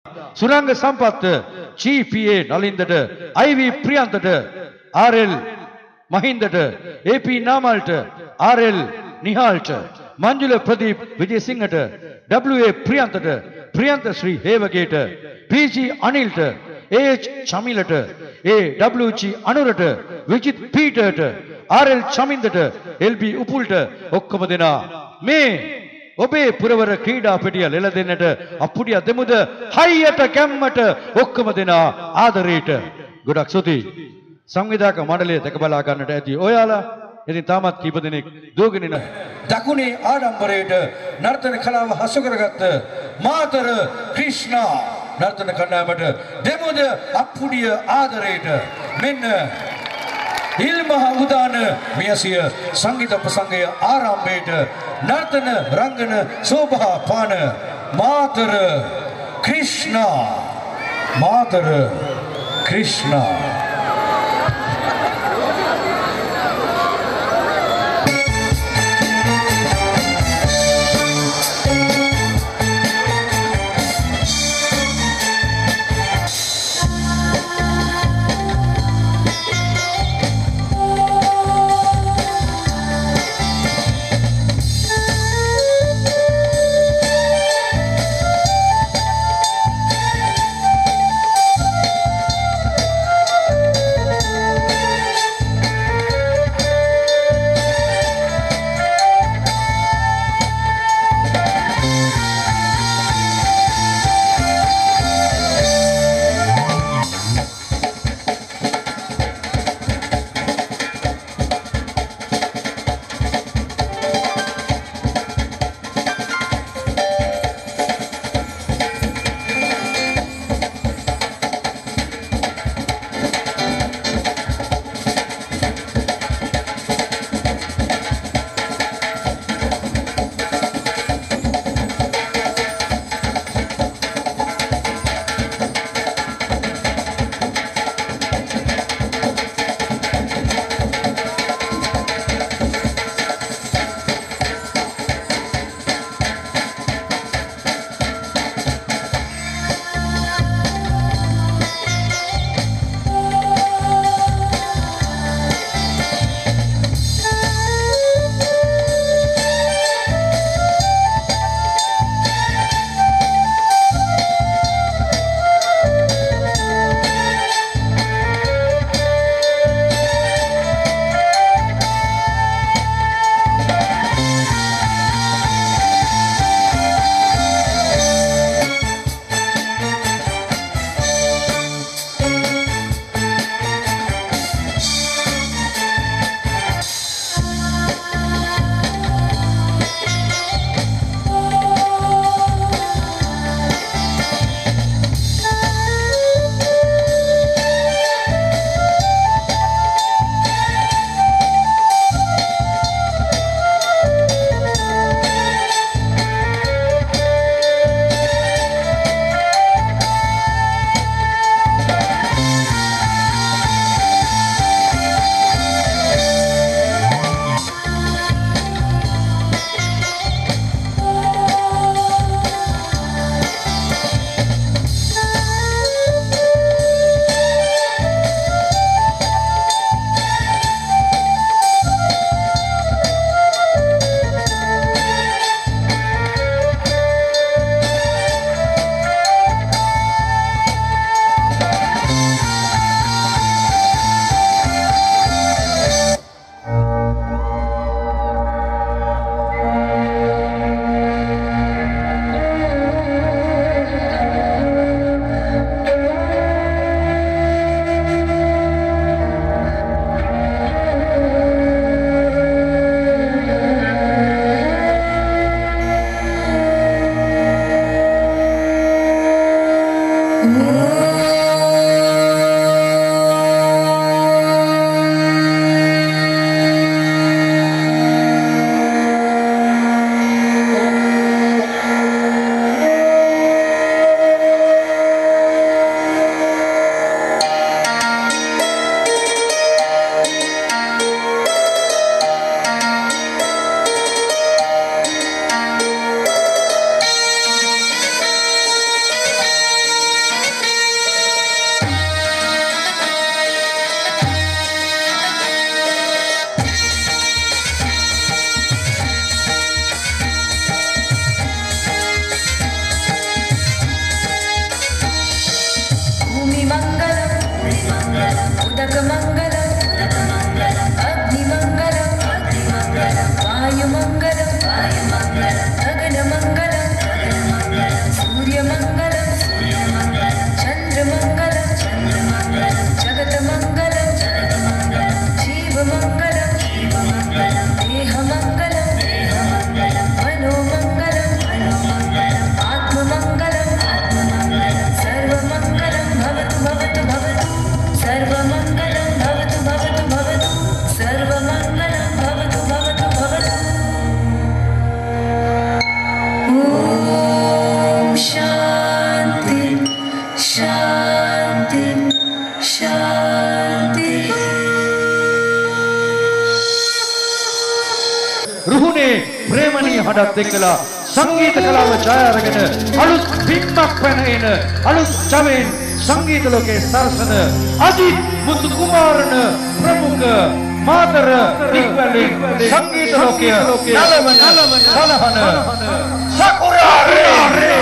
සුරංග සම්පත් GPA නලින්දට IV ප්‍රියන්තට RL මහින්දට AP නාමල්ට RL නිහාල්ට Manjula Pradeep විජේසිංහට WA ප්‍රියන්තට Priyantha ශ්‍රී හේවගේට PG අනිල්ට AH චමිලට AWG අනුරට Vijith පීටර්ට RL චමින්දට LB උපුල්ට ඔක්කොම දෙනා මේ ඔබේ පුරවර ක්‍රීඩා පෙටිය ලෙල දෙන්නට අපුඩිය දෙමුද හයියට කැම්මට ඔක්කොම දෙනා ආදරයට ගොඩක් ස්තුතියි සංවිධායක මණ්ඩලය දැක බලා ගන්නට ඇති ඔයාලා ඉතින් තාමත් කීප දෙනෙක් දුවගෙන ඉන්න දකුණේ ආඩම්බරයට නර්තන කලාව හසු කරගත්ත මාතර ක්‍රිෂ්ණා නර්තන කණ්ඩායමට දෙමුද අපුඩිය ආදරයට මෙන්න ඉල්මහ උදාන මෙයසිය සංගීත ප්‍රසංගය ආරම්භයට නර්තන රංගන සෝභා පාන මාතර ක්‍රිෂ්ණා उदकमङ्गलम् अग्निमङ्गलम् वायुमङ्गलम् गगनमङ्गलम् सूर्यमङ्गलम् चन्द्रमङ्गलम् जगतमङ्गलम् जीवमङ्गलम् देहमङ्गलम् मनोमङ्गलम् आत्ममङ्गलम् सर्वमङ्गलं भवतु भवतु भवतु सर्वमङ्गलं भवतु भवतु भवतु सर्वमङ्गलं भवतु भवतु भवतु ॐ शान्ति शान्ति शान्ति රුහුණේ ප්‍රේමණීය හඬත් එක්කලා සංගීත කලාව ඡායාරගෙන අලුත් පින්මක් පැන එන අලුත් චමෙන් සංගීත ලෝකයේ සරසන අජිත් මුතු කුමාරන ප්‍රමුඛ මාතර දික්වලින් සංගීත ලෝකයේ නලවන සලහන සකුරා රේ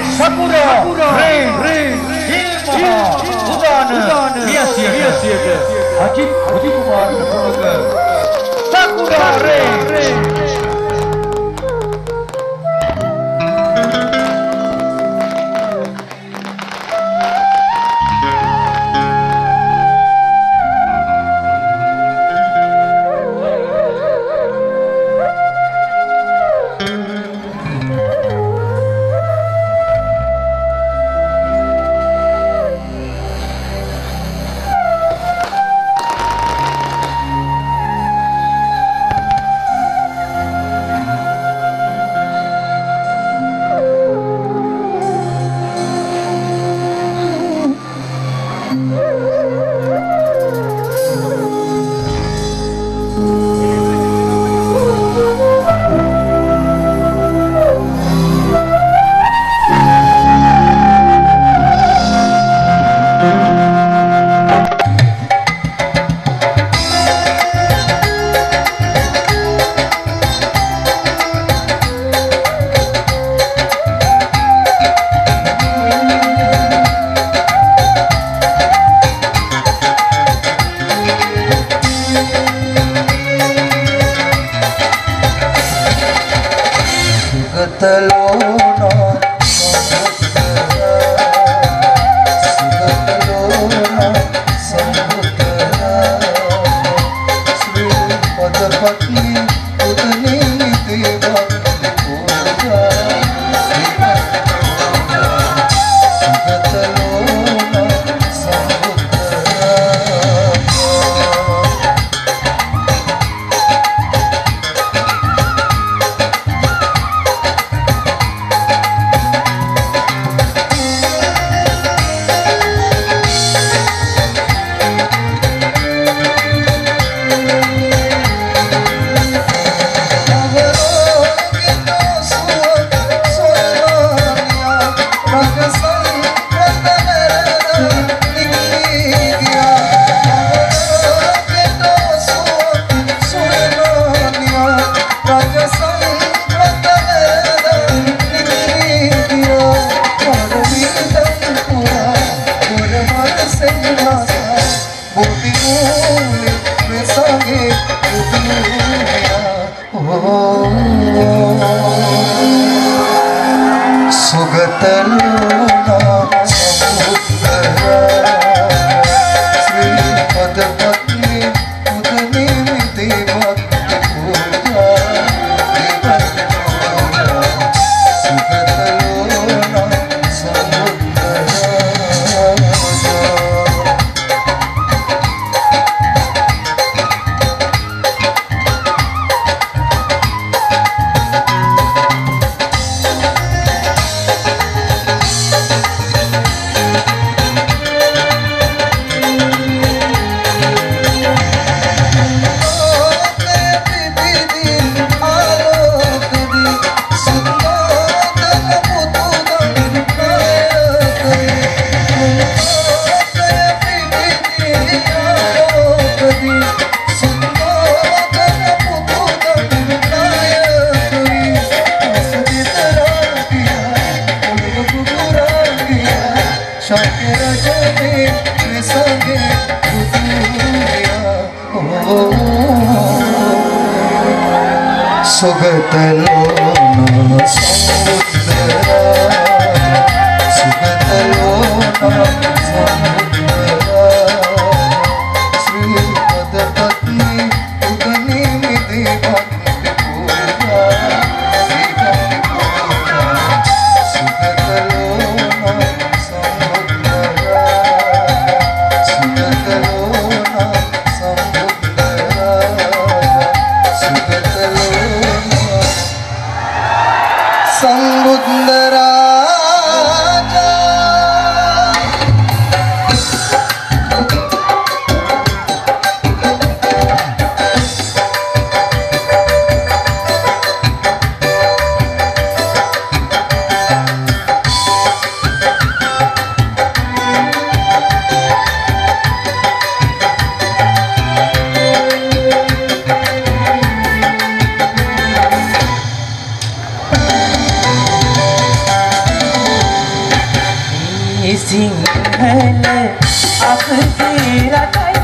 හිමා උදාන වියසියට අජිත් මුතු කුමාරන ප්‍රමුඛ සකුරා රේ सुगतलोना समुद्रा सुगतलोना समुद्रा श्रीपद पत्नी उदनी निधि भक्ति पूरा सुगतलोना समुद्रा सुगतलोना समुद्रा समुद्रा सिंहल अब तेरा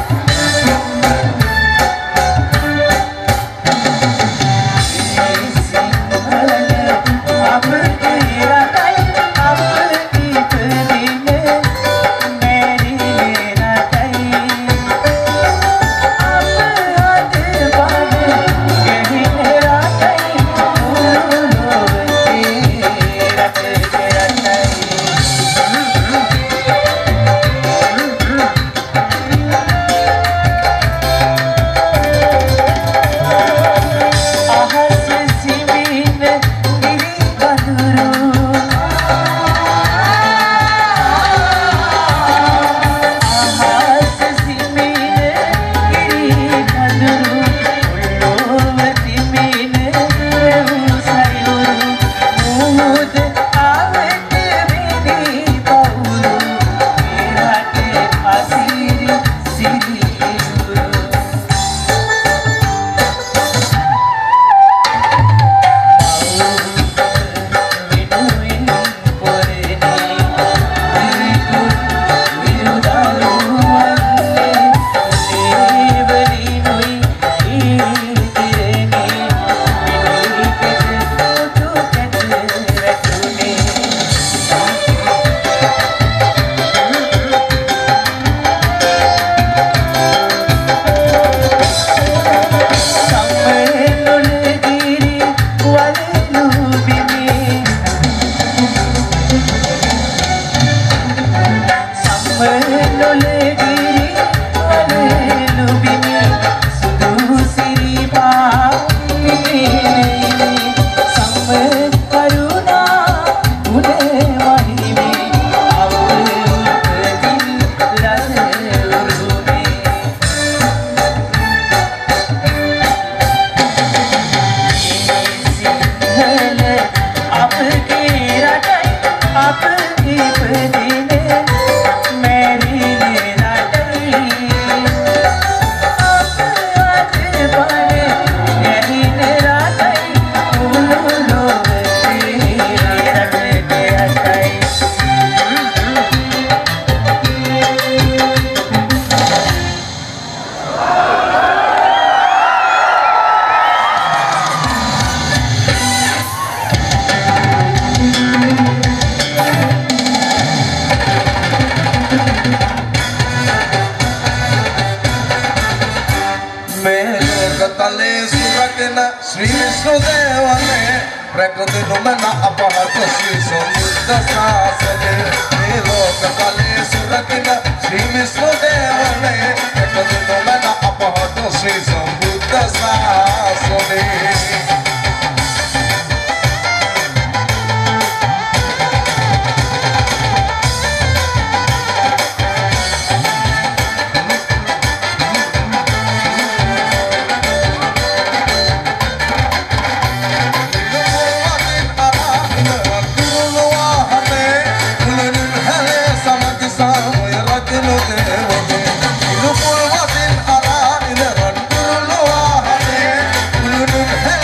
श्री विष्णुदेवने प्रकृति नुमना अपहत श्री समुद्र शासने लोककाले सुरकिन श्री विष्णुदेवने प्रकृति नुमना अपहत श्री समुद्र शासने Hello.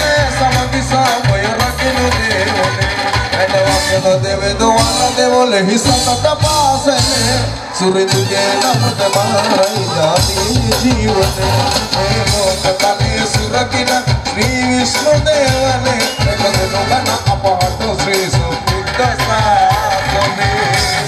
ඔබෙහි සතට පාසලේ සුරිඳුගේ නමට මාරයි ජාති ජීවනේ මේ ලෝක තලයේ සුරකින ශ්‍රී විෂ්ණු දේවනේ එකදෙනු ගන අපහට ශ්‍රී සුබුද්ධ ශාසනේ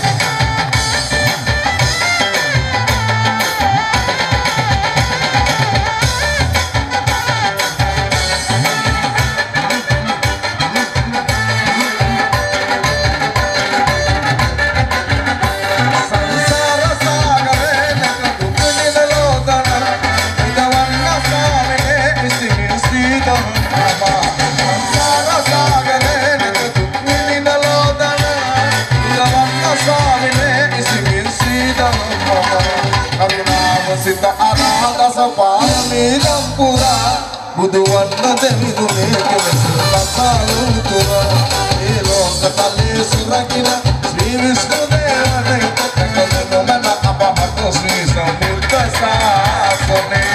සිත අනාගස පාරමී ලම්පුරා බුදුවන්න දෙවිදුනේ කෙලෙස ලතාලුතුරා ඒ ලෝක තලයේ සුරකින ශ්‍රී විෂ්ණු දේවනේ එකදෙනු මන අපහට ශ්‍රී සම්බුද්ධ ශාසනේ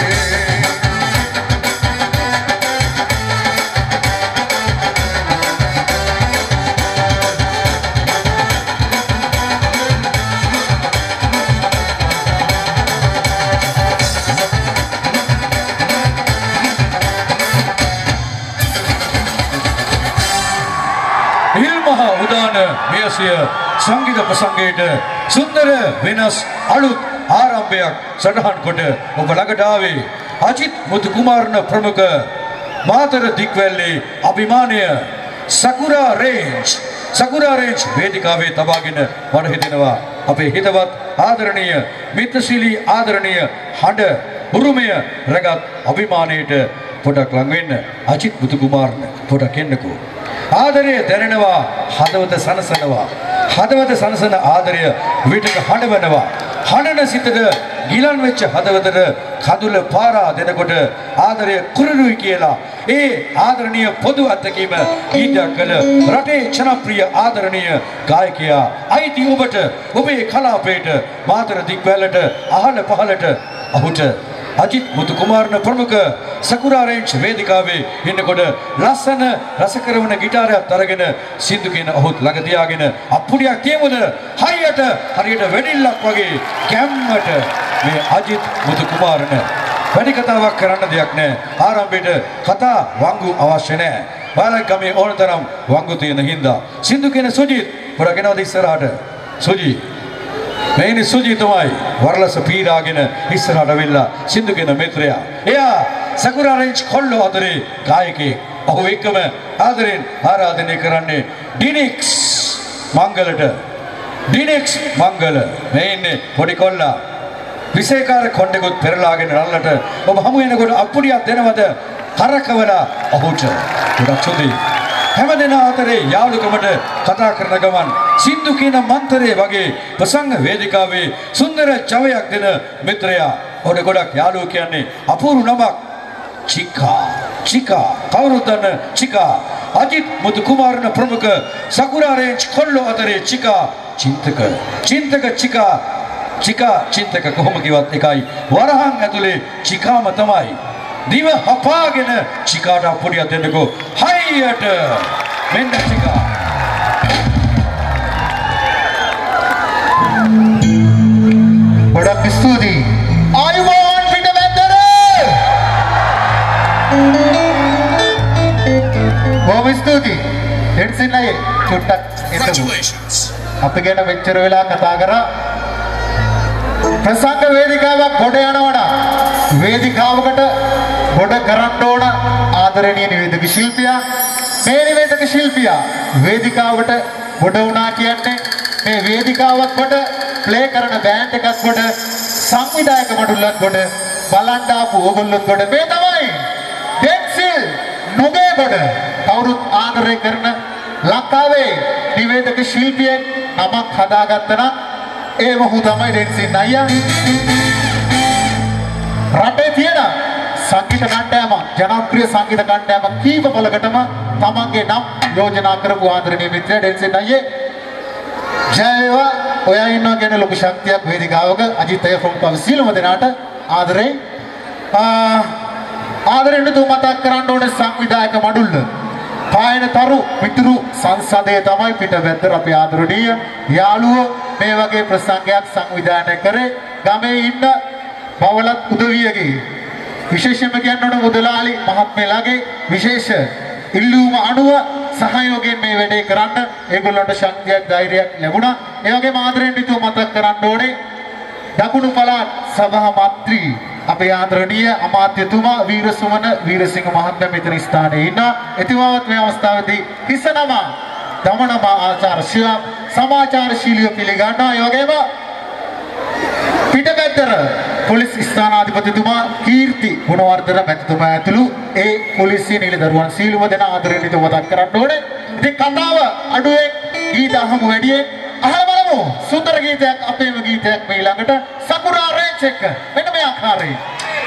මෙයසිය සංගීත ප්‍රසංගයට සුන්දර වෙනස් අලුත් ආරම්භයක් සටහන් කොට ඔබ ළඟට ආවේ අජිත් මුතු කුමාරන ප්‍රමුඛ මාතර දික්වැල්ලේ අභිමානය සකුරා රේන්ජ් වේදිකාවේ තබාගෙන වඩ හිටිනවා අපේ හිතවත් ආදරණීය මිත්‍රශීලී ආදරණීය හඬ උරුමය රැගත් අභිමානයට පොඩක් ලඟ වෙන්න අජිත් මුතු කුමාරන පොඩක් එන්නකෝ ආදරය දැනෙනවා හදවත සනසන ආදරය විටක හඬවනවා හඬන සිතට ගිලන් වෙච්ච හදවතට කඳුල පාරා දෙනකොට ආදරය කුරුරුයි කියලා ඒ ආදරණීය පොදු අත්දැකීම ඊට කළ රටේ ජනප්‍රිය ආදරණීය ගායකයා අයිති ඔබට ඔබේ කලාපයට මාතර දික්වැලට අහල පහලට අහුට අජිත් මුතු කුමාරන ප්‍රමුඛ සකුරා රේන්ජ් වේදිකාවේ ඉන්නකොට ලස්සන රසකරවන ගිටාරයක් අරගෙන සින්දු කියන ඔහුත් ළඟ තියාගෙන අප්පුඩියක් තියමුද හරියට වෙඩිල්ලක් වගේ කැම්මට මේ අජිත් මුතු කුමාරන වැඩි කතාවක් කරන්න දෙයක් නැහැ ආරම්භයේට කතා වංගු අවශ්‍ය නැහැ බාලක ගමේ ඕනතරම් වංගු තියෙන හින්දා සින්දු කියන සුජිත් පොඩක් එනවද ඉස්සරහට සුජිත් මේනි සුජි තමයි වරලස පීරාගෙන ඉස්සරහට වෙලා සින්දු කියන මිත්‍රයා. එයා සකුරා රේන්ජ් කොල්ලෝ අතරේ ගායකයෙක්. ඔහු එක්කම ආදරෙන් ආරාධනය කරන්නේ ඩිනික්ස් මංගල. මේ ඉන්නේ පොඩි කොල්ලා. විශේෂකාර කොණ්ඩෙකුත් පෙරලාගෙන රල්ලට ඔබ හමු වෙනකොට අප්පුඩියක් දෙනවද? කරකවලා ඔහුට. ගොඩක් සුදී. හැමදෙනා අතරේ යාළුකමට කතා කරන ගමන් සින්දු කියන මන්තරේ වගේ ප්‍රසංග වේදිකාවේ සුන්දර ජවයක් දෙන මිත්‍රයා ඔඩ ගොඩක් යාළුවෝ කියන්නේ අපූර්ව නමක් චිකා කවුරුද දන්න චිකා අජිත් මුතු කුමාරන ප්‍රමුඛ සකුරා රේන්ජ් කොල්ලෝ අතරේ චිකා චින්තක කොහොම කිව්වත් එකයි වරහන් ඇතුලේ චිකාම තමයි දිව හපාගෙන චිකාට අප්පුඩියක් දෙන්නකෝ හයියට මෙන්න චිකා ගොඩක් ස්තුතියි ආයුබෝවන් පිටවැද්දර බොහොම ස්තුතියි එන්සින් අය චුට්ටක් එතමු අපි ගැන මෙච්චර වෙලා කතා කරා ප්‍රසංග වේදිකාවක් ගොඩ යනවනම් වේදිකාවකට ගොඩ කරන්න ඕන ආදරණීය නිවේදක ශිල්පියා මේ නිවේදක ශිල්පියා වේදිකාවට ගොඩ වුණා කියන්නේ මේ වේදිකාවක් කොට ප්ලේ කරන බෑන්ඩ් එකක් කොට සංවිධායක මඩුල්ලක් කොට බලන්න ආපු ඕගොල්ලෝ කොට මේ තමයි ඩෙන්සිල් නුගේ කොට කවුරුත් ආදරය කරන ලංකාවේ නිවේදක ශිල්පියෙක් නමක් හදාගත්තා නම් ඒ මොහු තමයි ඩෙන්සිල් අයියා රටේ තියෙන සංගීත කණ්ඩායම ජනප්‍රිය සංගීත කණ්ඩායම කීප බලකටම තමන්ගේ නම් යෝජනා කරපු ආදරණීය මිත්‍රයා ඩෙන්සිල් අයියේ ජයවා ඔයා ඉන්නවා කියන ලොකු ශක්තියක් වේදිකාවක අජිත් අය ෆ්‍රොම් කව සීලම දෙනාට ආදරෙන් තු මතක් කරන්න ඕනේ සංවිධායක මඩුල්ල පායන තරු පිටුරු සංසදයේ තමයි පිටවැද්දර අපේ ආදරණීය යාළුවෝ මේ වගේ ප්‍රසංගයක් සංවිධානය කරේ ගමේ ඉන්න බවලත් උදවියගේ විශේෂයෙන්ම කියන්න ඕන මුදලාලි මහත්මයාගේ විශේෂ ඉල්ලුම අනුව සහයෝගයෙන් මේ වැඩේ කරන්න ඒගොල්ලන්ට ශක්තියක් ධෛර්යයක් ලැබුණා. ඒ වගේම ආදරෙන් යුතුව මතක් කරන්න ඕනේ දකුණු පළාත් සභා මන්ත්‍රී අපේ ආදරණීය අමාත්‍යතුමා වීරසුමන වීරසිංහ මහත්මයා මෙතන ස්ථානයේ ඉන්නවා. එතුමාවත් මේ අවස්ථාවේදී හිසනම දමනම ආචාර්ය සමාචාරශීලීව පිළිගන්නවා. ඒ වගේම පිටපැත්තර පොලිස් ස්ථානාධිපතිතුමා කීර්ති ගුණවර්ධන මැතිතුමා ඇතුළු ඒ පොලිසිය නිලදරුවන් සීලුම දෙන ආදරයෙන් යුතුව මතක් කරන්න ඕනේ. ඉතින් කතාව අඩුවෙන් ගීත අහමු වැඩියෙන් අහලා බලමු. සුන්දර ගීතයක් අපේම ගීතයක් මේ ළඟට සකුරා රේච් එක මෙන්න මේ ආකාරයෙන්.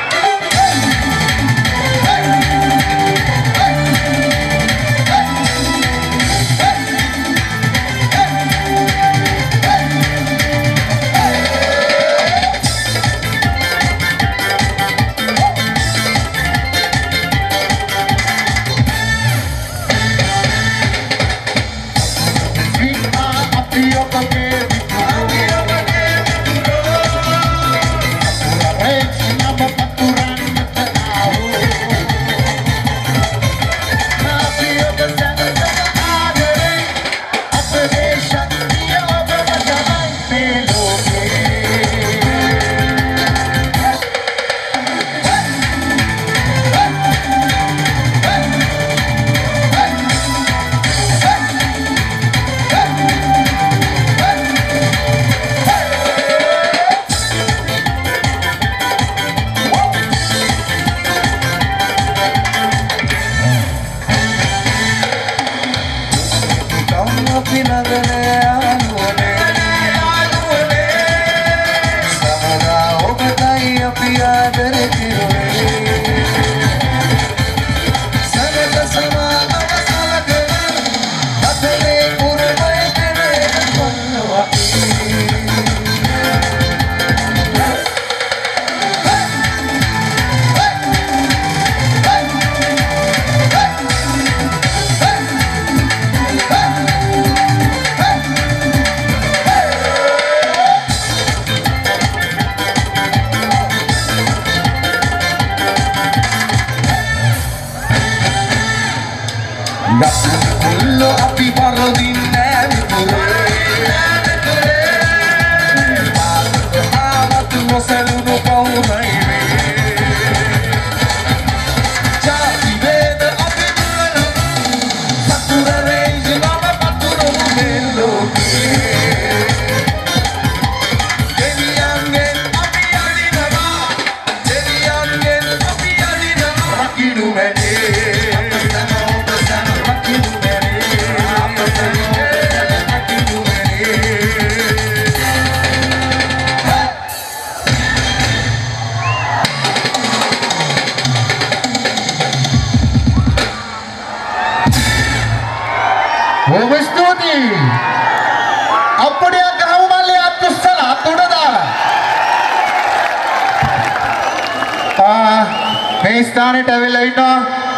මේ ස්ථානයට ඇවිල්ලා ඉන්නවා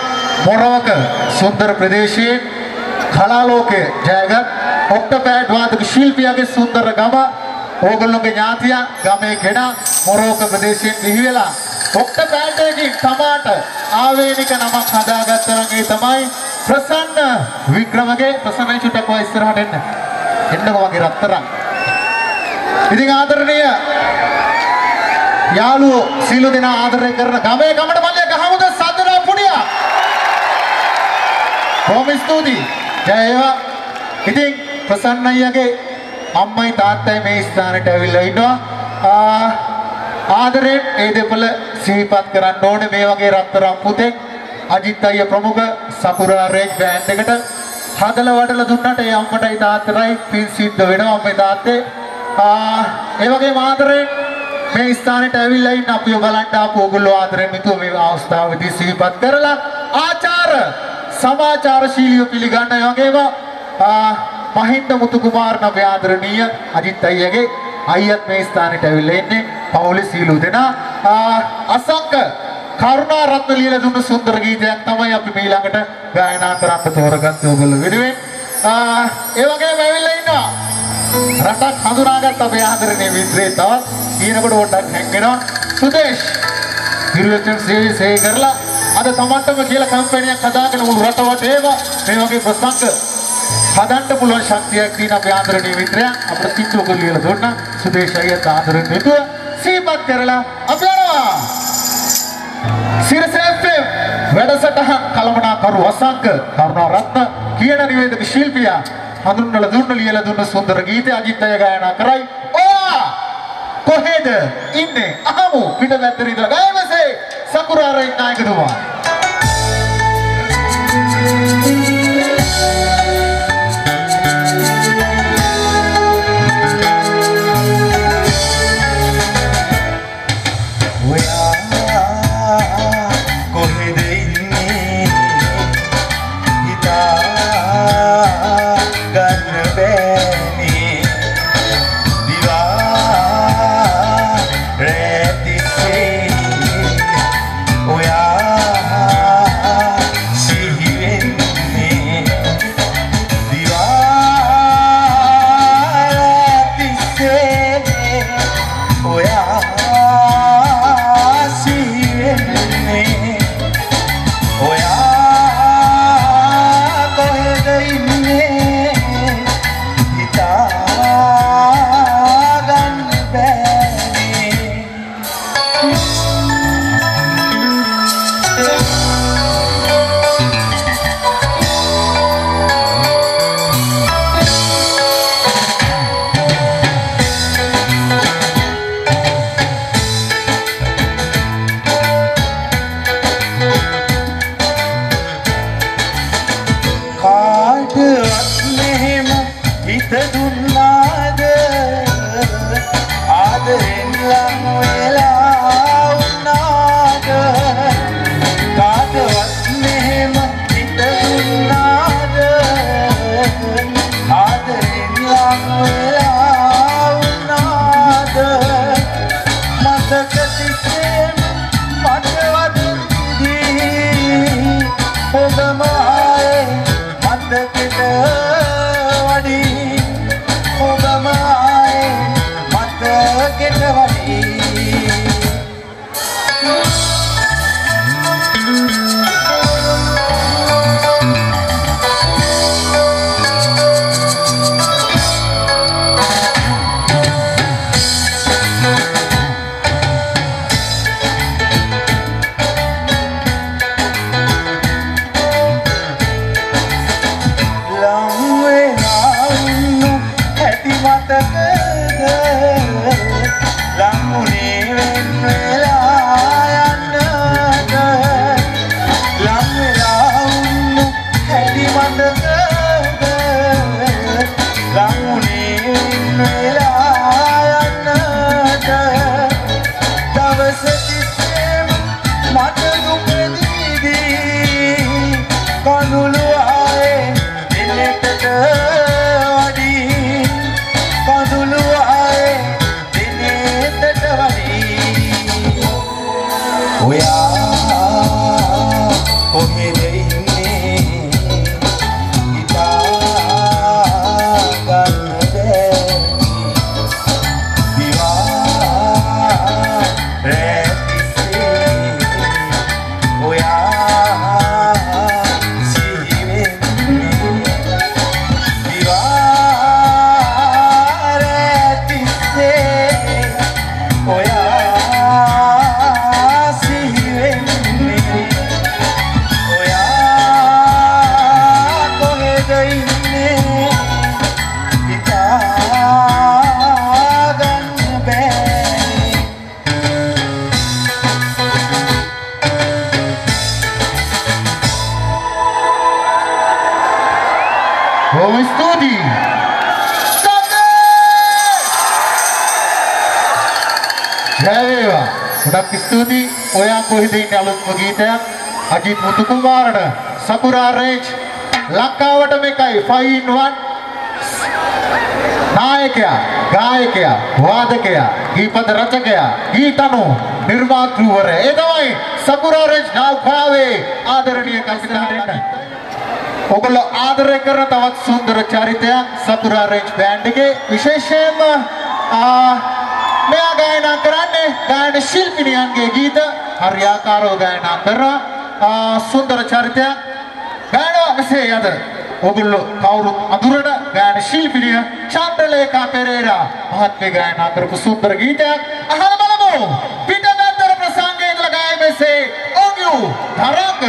මොරවක සුන්දර ප්‍රදේශයේ කලාලෝකයේ ජයගත් ඔක්ටෝපෑඩ් වාදක ශිල්පියාගේ සුන්දර ගම ඕගොල්ලෝගේ ඥාතිය ගමේ කෙනා මොරවක ප්‍රදේශයෙන් බිහි වෙලා ඔක්ටෝපෑඩ් එකකින් තමාට ආවේනික නමක් හදාගත්තා නම් ඒ තමයි ප්‍රසන්න වික්‍රමගේ ප්‍රසන්න චුට්ටක් ඔය ඉස්සරහට එන්නකෝ වගේ රත්තරන්. ඉතින් ආදරණීය යාළුවෝ සීල දෙනා ආදරය කරන ගමේ කමඩ මල්ලිය ගහමුද සද්දනා පුණියා. බොහොම ස්තුතියි. ජය වේවා. ඉතින් ප්‍රසන්න අයියාගේ අම්මයි තාත්තයි මේ ස්ථානයට ඇවිල්ලා ඉන්නවා. ආදරයෙන් ඒ දෙපළ සිහිපත් කරන්න ඕනේ මේ වගේ රත්තරන් පුතෙක් අජිත් අයියා ප්‍රමුඛ සකුරා රේජ් බෑන්ඩ් එකට හදලා වඩලා දුන්නට ඒ අම්මටයි තාත්තටයි පින් සිද්ධ වෙනවා අම්මේ තාත්තේ. ඒ වගේම ආදරයෙන් මේ ස්ථානයට ඇවිල්ලා ඉන්න අපිව බලන්න ආපු ඕගොල්ලෝ ආදරෙන් මිතුව මේ අවස්ථාවේදී සිහිපත් කරලා ආචාර සමාචාරශීලීව පිළිගන්න. ඒ වගේම මහින්ද මුතු කුමාර් නගේ ආදරණීය අජිත් අයියාගේ අයියත් මේ ස්ථානයට ඇවිල්ලා ඉන්නේ. පවුලේ සීලු දෙනා අසංක කරුණා රත්න ලියලා දුන්න සුන්දර ගීතයක් තමයි අපි මේ ළඟට ගායනා කරන්න තෝරගත්තේ ඔයගොල්ලෝ වෙනුවෙන්. ඒ වගේම ඇවිල්ලා ඉන්නවා රටක් හඳුනාගත්ත අපේ ආදරණීය මිත්‍රේ තවත් ඊනකොට පොඩ්ඩක් හැංගෙනවා සුදේශ් ඉරුවෙන් සේවය කරලා අද තමන්ටම කියලා කම්පැනියක් හදාගෙන මුළු රට වටේම මේ වගේ ප්‍රසංග හදන්න පුළුවන් ශක්තියක් තියෙන අපේ ආදරණීය මිත්‍රයා අපිට සිතුව කරලා දුන්නා සුදේශ් අයියත් ආදරෙන් හිතුව සීපත් කරලා අපි යනවා සිරස FM වැඩසටහන් කළමනාකරු වසංග කරුණා රත්න කියන නිවේදක ශිල්පියා හඳුන්වලා දුන්න ලියලා දුන්න සුන්දර ගීතය අජිත් අය ගායනා කරයි. ඔයා කොහෙද ඉන්නේ? අහමු පිටපැත්තේ ඉඳලා ගායමසේ සකුරාරේ නායකතුමා. ගොඩක් ස්තුතියි. ඔයා කොහෙද ඉන්නේ අලුත්ම ගීතයක් අජිත් මුතු කුමාරට සකුරා රේජ් ලංකාවට මේකයි 5 in 1 නායකයා ගායකයා වාදකයා ගීපද රචකයා ගීතනු නිර්මාතෘවරයා ඒ තමයි සකුරා රෙජ් නෞකාවේ ආදරණීය කපිතාන් ඔගොල්ලෝ ආදරය කරන තවත් සුන්දර චරිතයක් සකුරා රෙජ් බෑන්ඩ් එකේ විශේෂයෙන්ම මෙයා ගායනා කරන්නේ ගායන ශිල්පිනියන්ගේ ගීත හරියාකාරව ගායනා කරන සුන්දර චරිතයක් ගායනවා මෙසේ අද ඔගොල්ලෝ කවුරුත් අඳුරන ගායන ශිල්පිනිය චන්ද්‍රලේඛා පෙරේරා මහත්මිය ගායනා කරපු සුන්දර ගීතයක් අහලා බලමු පිටමැද්දර ප්‍රසංගයේ ඉඳලා ගායන මෙසේ ඔගියු තරංග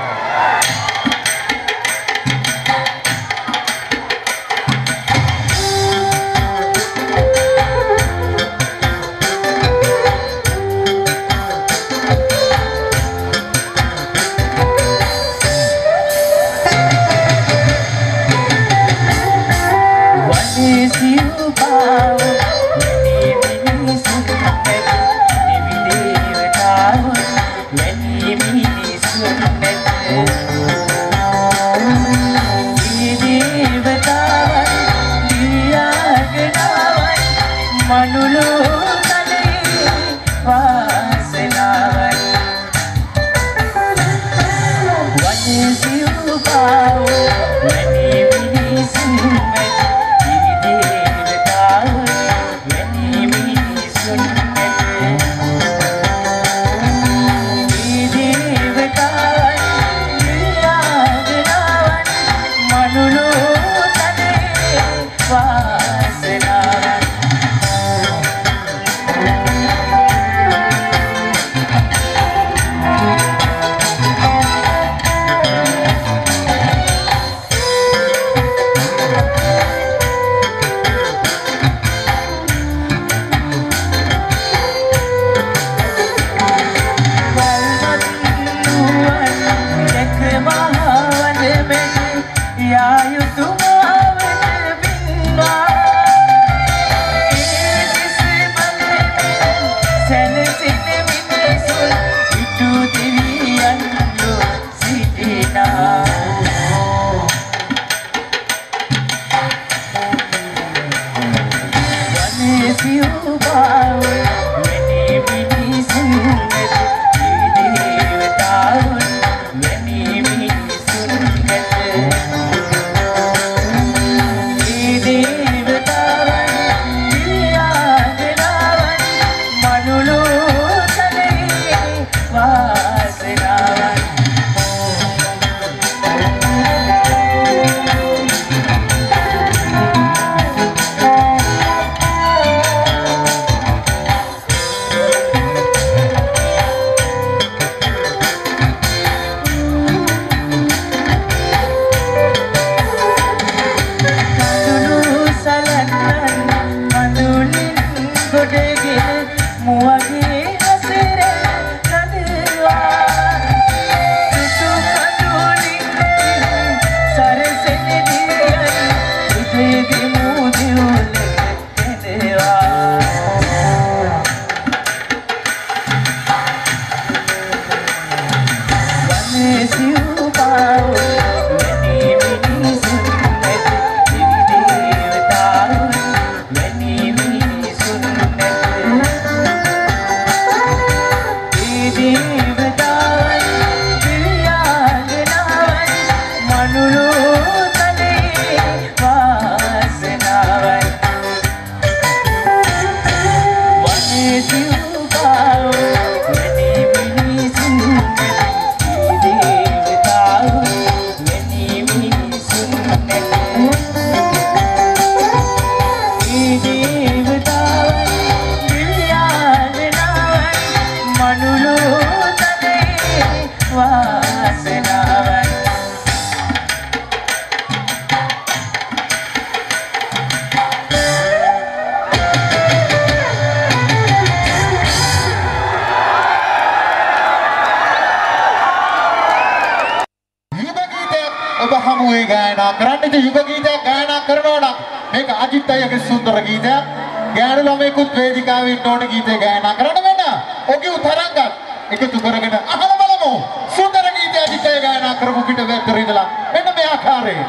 යුග ගීතයක් ගායනා කරනවා නම් මේක අජිත් අයියාගේ සුන්දර ගීතයක්. ගෑනු ළමයෙකුත් වේදිකාවේ ඉන්න ඕන ගීතේ ගායනා කරන්න වෙන. ඔගිව් තරංගත් එකතු කරගෙන අහලා බලමු. සුන්දර ගීතය අජිත් අයියා ගායනා කරපු පිට වැද්දර ඉඳලා මෙන්න මේ ආකාරයෙන්.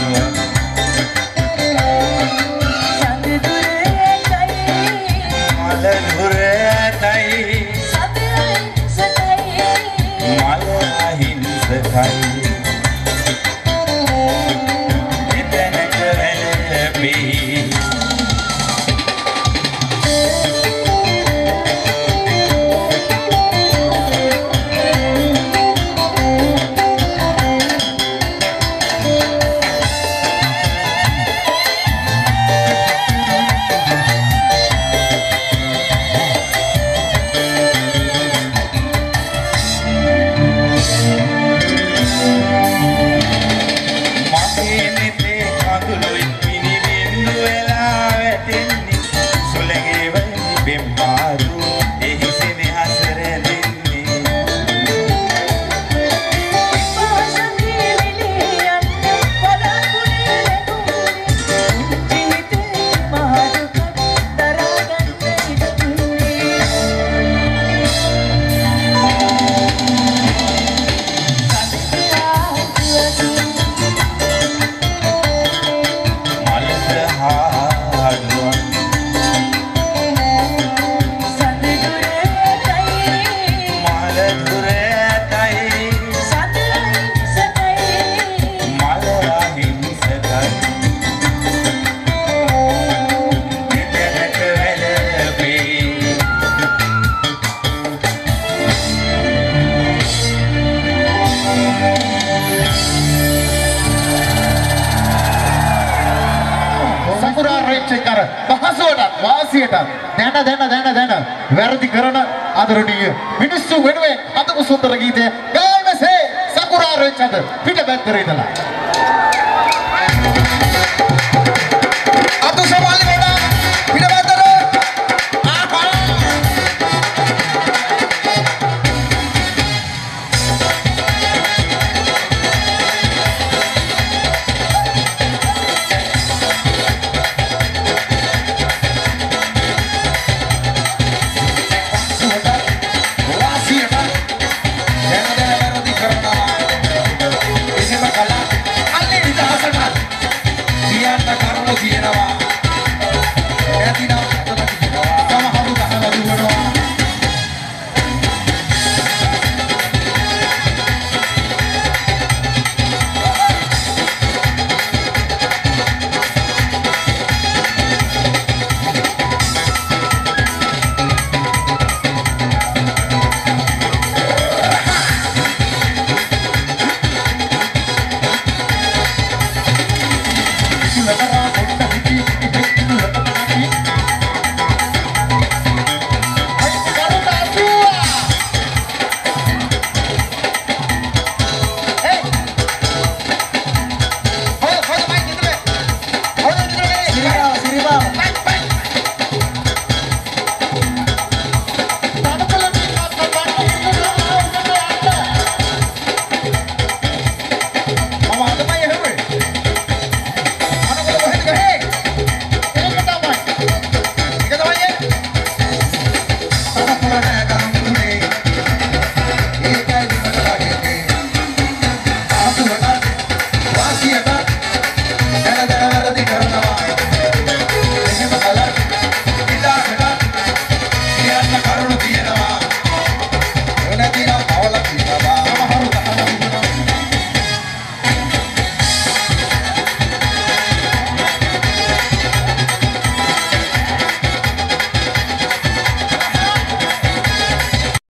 දැන වැරදි කරන ආදරණීය මිනිස්සු වෙනුවෙන් අදම සුන්දර ගීතය ගායමසේ සකුරා රෙච්චද පිටපැත්තේ ඉඳලා